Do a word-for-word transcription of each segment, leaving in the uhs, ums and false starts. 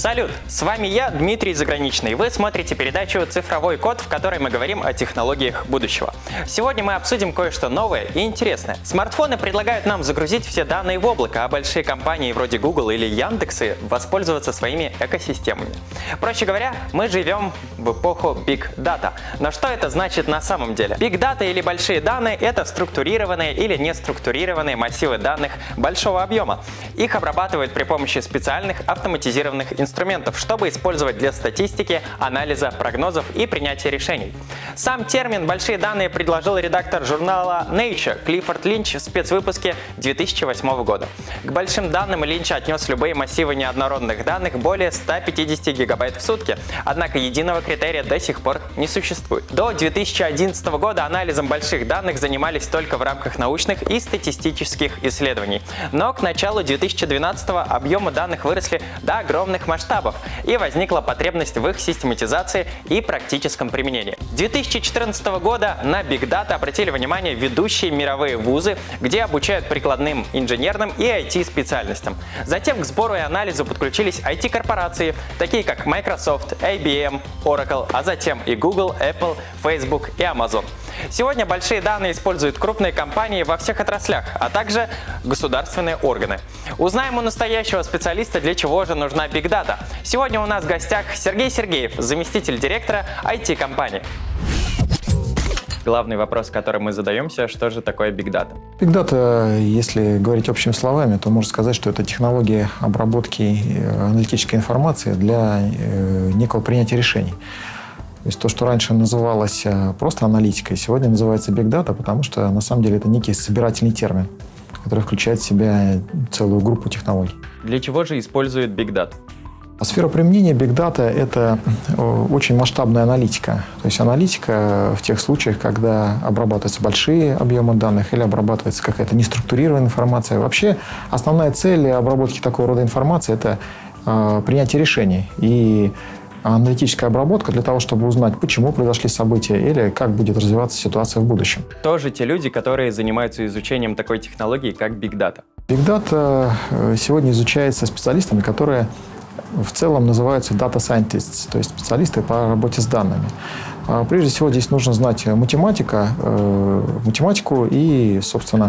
Салют! С вами я, Дмитрий Заграничный. Вы смотрите передачу «Цифровой код», в которой мы говорим о технологиях будущего. Сегодня мы обсудим кое-что новое и интересное. Смартфоны предлагают нам загрузить все данные в облако, а большие компании вроде Google или Яндекса воспользоваться своими экосистемами. Проще говоря, мы живем в эпоху Big Data. Но что это значит на самом деле? Big Data или большие данные – это структурированные или неструктурированные массивы данных большого объема. Их обрабатывают при помощи специальных автоматизированных инструментов, чтобы использовать для статистики, анализа, прогнозов и принятия решений. Сам термин «большие данные» предложил редактор журнала Nature Клиффорд Линч в спецвыпуске две тысячи восьмого года. К большим данным Линч отнес любые массивы неоднородных данных более ста пятидесяти гигабайт в сутки, однако единого критерия до сих пор не существует. До две тысячи одиннадцатого года анализом больших данных занимались только в рамках научных и статистических исследований, но к началу две тысячи двенадцатого объемы данных выросли до огромных масштабов, и возникла потребность в их систематизации и практическом применении. С две тысячи четырнадцатого года на Big Data обратили внимание ведущие мировые вузы, где обучают прикладным инженерным и ай ти-специальностям. Затем к сбору и анализу подключились ай ти-корпорации, такие как Microsoft, ай би эм, Oracle, а затем и Google, Apple, Facebook и Amazon. Сегодня большие данные используют крупные компании во всех отраслях, а также государственные органы. Узнаем у настоящего специалиста, для чего же нужна Big Data. Сегодня у нас в гостях Сергей Сергеев, заместитель директора ай ти-компании. Главный вопрос, который мы задаемся, что же такое Big Data? Big Data, если говорить общими словами, то можно сказать, что это технология обработки аналитической информации для некого принятия решений. То есть то, что раньше называлось просто аналитикой, сегодня называется Big Data, потому что на самом деле это некий собирательный термин, который включает в себя целую группу технологий. Для чего же используют Big Data? Сфера применения Big Data – это очень масштабная аналитика. То есть аналитика в тех случаях, когда обрабатываются большие объемы данных или обрабатывается какая-то неструктурированная информация. Вообще основная цель обработки такого рода информации – это принятие решений. И аналитическая обработка для того, чтобы узнать, почему произошли события или как будет развиваться ситуация в будущем. Тоже те люди, которые занимаются изучением такой технологии, как Big Data. Big Data сегодня изучается специалистами, которые в целом называются Data Scientists, то есть специалисты по работе с данными. Прежде всего здесь нужно знать математика, математику и, собственно,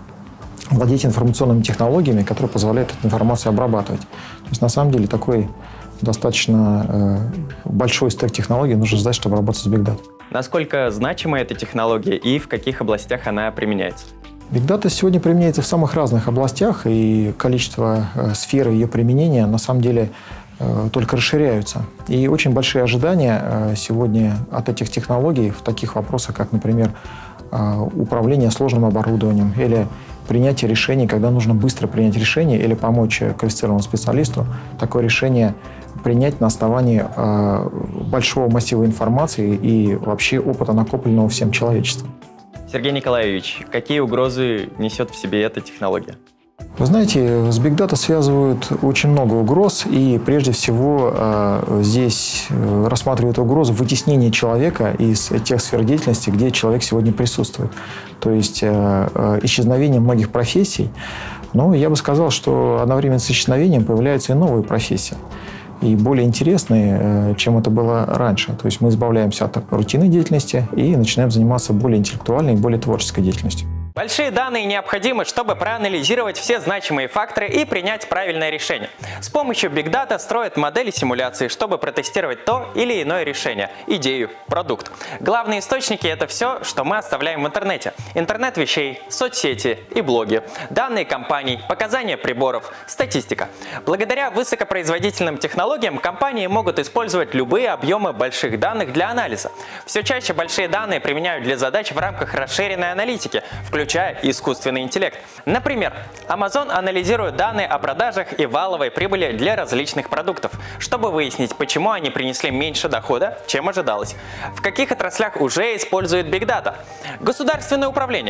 владеть информационными технологиями, которые позволяют эту информацию обрабатывать. То есть на самом деле такой достаточно э, большой стек технологий нужно знать, чтобы работать с Big Data. Насколько значима эта технология и в каких областях она применяется? Big Data сегодня применяется в самых разных областях, и количество э, сфер ее применения на самом деле э, только расширяются. И очень большие ожидания э, сегодня от этих технологий в таких вопросах, как, например, э, управление сложным оборудованием или принятие решений, когда нужно быстро принять решение или помочь квалифицированному специалисту такое решение принять на основании э, большого массива информации и вообще опыта, накопленного всем человечеством. Сергей Николаевич, какие угрозы несет в себе эта технология? Вы знаете, с Big Data связывают очень много угроз, и прежде всего э, здесь рассматривают угрозу вытеснения человека из тех сфер деятельности, где человек сегодня присутствует. То есть э, э, исчезновение многих профессий. Но я бы сказал, что одновременно с исчезновением появляются и новые профессии. И более интересные, чем это было раньше. То есть мы избавляемся от рутинной деятельности и начинаем заниматься более интеллектуальной и более творческой деятельностью. Большие данные необходимы, чтобы проанализировать все значимые факторы и принять правильное решение. С помощью Big Data строят модели симуляции, чтобы протестировать то или иное решение, идею, продукт. Главные источники – это все, что мы оставляем в интернете. Интернет вещей, соцсети и блоги, данные компаний, показания приборов, статистика. Благодаря высокопроизводительным технологиям компании могут использовать любые объемы больших данных для анализа. Все чаще большие данные применяют для задач в рамках расширенной аналитики, включая искусственный интеллект. Например, Amazon анализирует данные о продажах и валовой прибыли для различных продуктов, чтобы выяснить, почему они принесли меньше дохода, чем ожидалось. В каких отраслях уже используют Big Data? Государственное управление.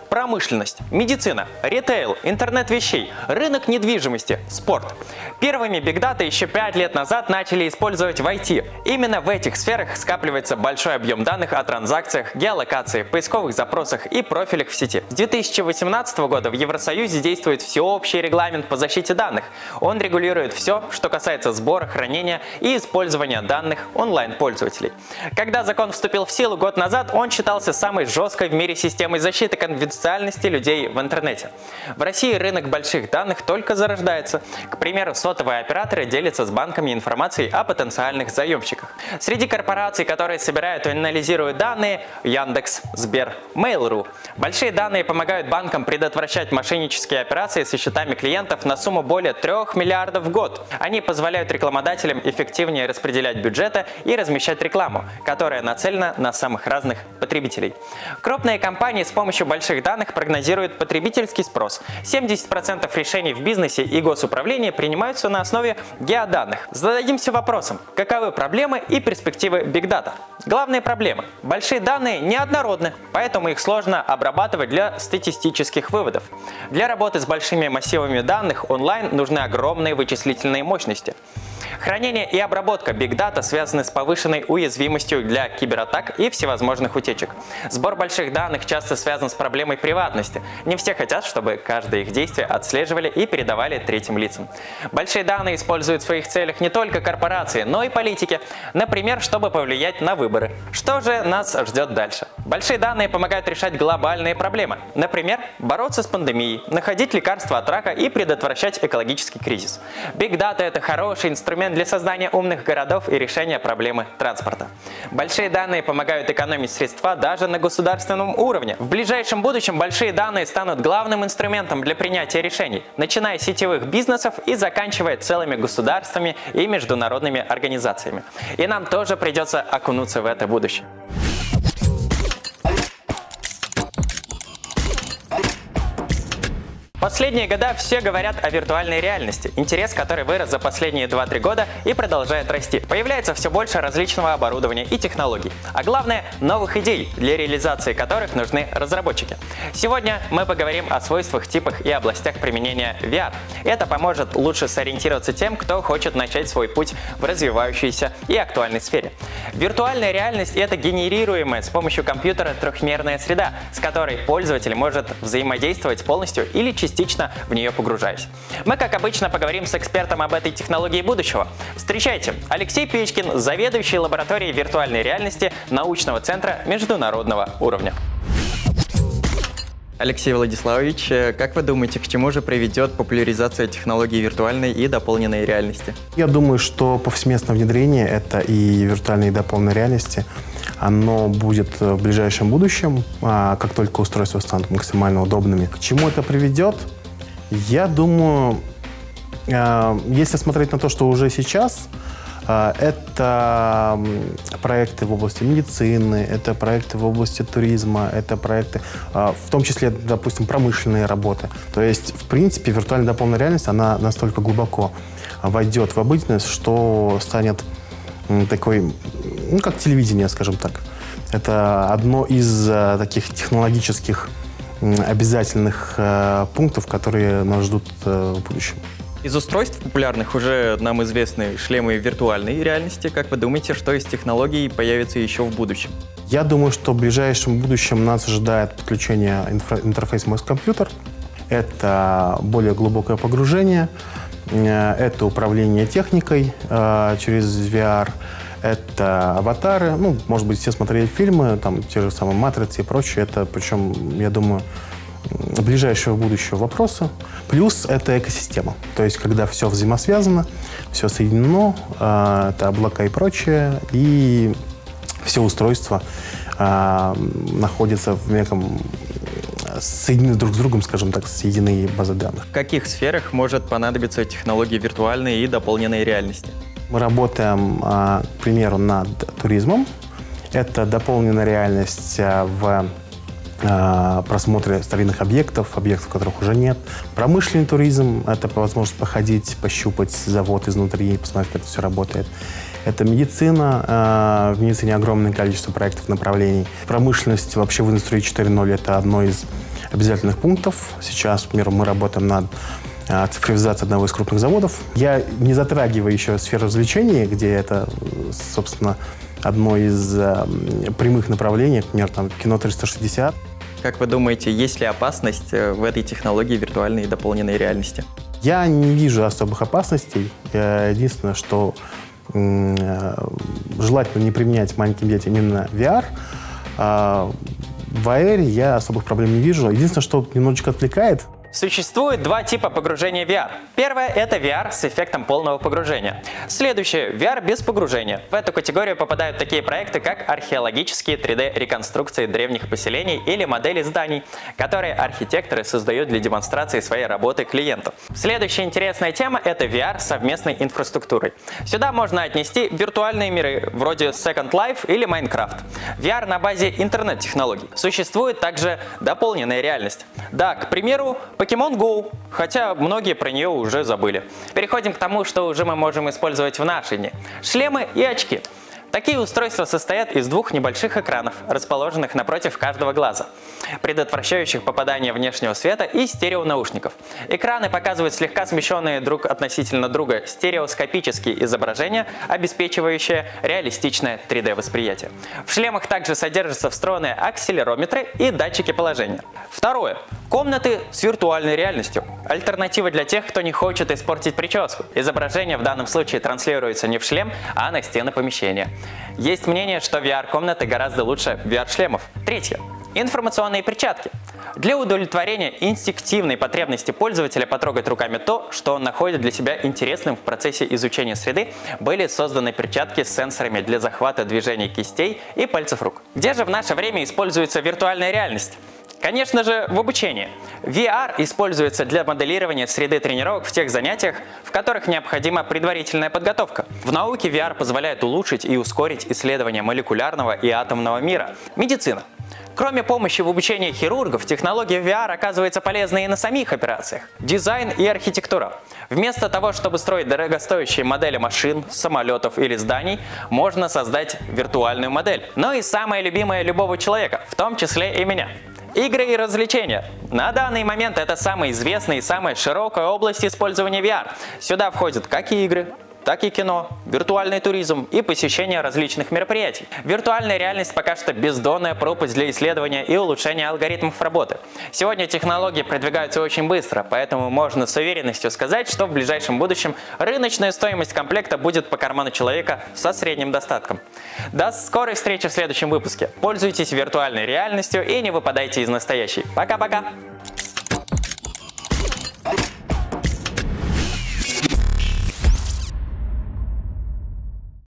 промышленность, медицина, ритейл, интернет вещей, рынок недвижимости, спорт. Первыми бигдата еще пять лет назад начали использовать в ай ти. Именно в этих сферах скапливается большой объем данных о транзакциях, геолокации, поисковых запросах и профилях в сети. С две тысячи восемнадцатого года в Евросоюзе действует всеобщий регламент по защите данных. Он регулирует все, что касается сбора, хранения и использования данных онлайн-пользователей. Когда закон вступил в силу год назад, он считался самой жесткой в мире системой защиты конфиденциальности людей в интернете. В России рынок больших данных только зарождается. К примеру, сотовые операторы делятся с банками информацией о потенциальных заемщиках. Среди корпораций, которые собирают и анализируют данные, Яндекс, Сбер, Mail.ru. Большие данные помогают банкам предотвращать мошеннические операции со счетами клиентов на сумму более трёх миллиардов в год. Они позволяют рекламодателям эффективнее распределять бюджеты и размещать рекламу, которая нацелена на самых разных потребителей. Крупные компании с помощью больших данных прогнозируют потребительский спрос. семьдесят процентов решений в бизнесе и госуправлении принимаются на основе геоданных. Зададимся вопросом, каковы проблемы и перспективы бигдата? Главные проблемы. Большие данные неоднородны, поэтому их сложно обрабатывать для статистических выводов. Для работы с большими массивами данных онлайн нужны огромные вычислительные мощности. Хранение и обработка бигдата связаны с повышенной уязвимостью для кибератак и всевозможных утечек. Сбор больших данных часто связан с проблемой приватности. Не все хотят, чтобы каждое их действие отслеживали и передавали третьим лицам. Большие данные используют в своих целях не только корпорации, но и политики. Например, чтобы повлиять на выборы. Что же нас ждет дальше? Большие данные помогают решать глобальные проблемы. Например, бороться с пандемией, находить лекарства от рака и предотвращать экологический кризис. Бигдата – это хороший инструмент для создания умных городов и решения проблемы транспорта. Большие данные помогают экономить средства даже на государственном уровне. В ближайшем будущем большие данные станут главным инструментом для принятия решений, начиная с сетевых бизнесов и заканчивая целыми государствами и международными организациями. И нам тоже придется окунуться в это будущее. Последние года все говорят о виртуальной реальности, интерес который вырос за последние два-три года и продолжает расти. Появляется все больше различного оборудования и технологий, а главное – новых идей, для реализации которых нужны разработчики. Сегодня мы поговорим о свойствах, типах и областях применения ви ар. Это поможет лучше сориентироваться тем, кто хочет начать свой путь в развивающейся и актуальной сфере. Виртуальная реальность – это генерируемая с помощью компьютера трехмерная среда, с которой пользователь может взаимодействовать полностью или частично частично в нее погружаясь. Мы, как обычно, поговорим с экспертом об этой технологии будущего. Встречайте, Алексей Печкин, заведующий лабораторией виртуальной реальности научного центра международного уровня. Алексей Владиславович, как вы думаете, к чему же приведет популяризация технологий виртуальной и дополненной реальности? Я думаю, что повсеместное внедрение — это и виртуальной, и дополненной реальности. Оно будет в ближайшем будущем, как только устройства станут максимально удобными. К чему это приведет? Я думаю, если смотреть на то, что уже сейчас, это проекты в области медицины, это проекты в области туризма, это проекты, в том числе, допустим, промышленные работы. То есть, в принципе, виртуальная дополненная реальность, она настолько глубоко войдет в обыденность, что станет такой, ну, как телевидение, скажем так. Это одно из таких технологических обязательных пунктов, которые нас ждут в будущем. Из устройств популярных уже нам известны шлемы виртуальной реальности. Как вы думаете, что из технологий появится еще в будущем? Я думаю, что в ближайшем будущем нас ожидает подключение интерфейс мозг-компьютер. Это более глубокое погружение, это управление техникой э, через ви ар, это аватары. Ну, может быть, все смотрели фильмы, там те же самые «Матрицы» и прочее. Это, причем, я думаю, ближайшего будущего вопроса. Плюс это экосистема. То есть, когда все взаимосвязано, все соединено, э, это облака и прочее, и все устройства э, находятся в неком соединены друг с другом, скажем так, с единой базой данных. В каких сферах может понадобиться технологии виртуальной и дополненной реальности? Мы работаем, к примеру, над туризмом. Это дополненная реальность в просмотре старинных объектов, объектов, которых уже нет. Промышленный туризм – это возможность походить, пощупать завод изнутри, посмотреть, как это все работает. Это медицина. В медицине огромное количество проектов, направлений. Промышленность вообще в индустрии четыре ноль – это одно из обязательных пунктов. Сейчас, к примеру, мы работаем над цифровизацией одного из крупных заводов. Я не затрагиваю еще сферу развлечений, где это, собственно, одно из прямых направлений, например, там, кино триста шестьдесят. Как вы думаете, есть ли опасность в этой технологии виртуальной и дополненной реальности? Я не вижу особых опасностей. Единственное, что желательно не применять маленьким детям именно ви ар. А в эй ар я особых проблем не вижу. Единственное, что немножечко отвлекает. Существует два типа погружения в ви ар. Первое – это ви ар с эффектом полного погружения. Следующее – ви ар без погружения. В эту категорию попадают такие проекты, как археологические три дэ реконструкции древних поселений или модели зданий, которые архитекторы создают для демонстрации своей работы клиенту. Следующая интересная тема – это ви ар с совместной инфраструктурой. Сюда можно отнести виртуальные миры, вроде Second Life или Minecraft. ви ар на базе интернет-технологий. Существует также дополненная реальность. Да, к примеру, Pokemon Go, хотя многие про нее уже забыли. Переходим к тому, что уже мы можем использовать в наши дни. Шлемы и очки. Такие устройства состоят из двух небольших экранов, расположенных напротив каждого глаза, предотвращающих попадание внешнего света, и стереонаушников. Экраны показывают слегка смещенные друг относительно друга стереоскопические изображения, обеспечивающие реалистичное три дэ восприятие. В шлемах также содержатся встроенные акселерометры и датчики положения. Второе. Комнаты с виртуальной реальностью. Альтернатива для тех, кто не хочет испортить прическу. Изображение в данном случае транслируется не в шлем, а на стены помещения. Есть мнение, что ви ар-комнаты гораздо лучше ви ар-шлемов. Третье. Информационные перчатки. Для удовлетворения инстинктивной потребности пользователя потрогать руками то, что он находит для себя интересным в процессе изучения среды, были созданы перчатки с сенсорами для захвата движений кистей и пальцев рук. Где же в наше время используется виртуальная реальность? Конечно же, в обучении. ви ар используется для моделирования среды тренировок в тех занятиях, в которых необходима предварительная подготовка. В науке ви ар позволяет улучшить и ускорить исследования молекулярного и атомного мира. Медицина. Кроме помощи в обучении хирургов, технология ви ар оказывается полезной и на самих операциях. Дизайн и архитектура. Вместо того, чтобы строить дорогостоящие модели машин, самолетов или зданий, можно создать виртуальную модель. Но и самое любимое любого человека, в том числе и меня. Игры и развлечения. На данный момент это самая известная и самая широкая область использования ви ар. Сюда входят как и игры, так и кино, виртуальный туризм и посещение различных мероприятий. Виртуальная реальность пока что бездонная пропасть для исследования и улучшения алгоритмов работы. Сегодня технологии продвигаются очень быстро, поэтому можно с уверенностью сказать, что в ближайшем будущем рыночная стоимость комплекта будет по карману человека со средним достатком. До скорой встречи в следующем выпуске. Пользуйтесь виртуальной реальностью и не выпадайте из настоящей. Пока-пока!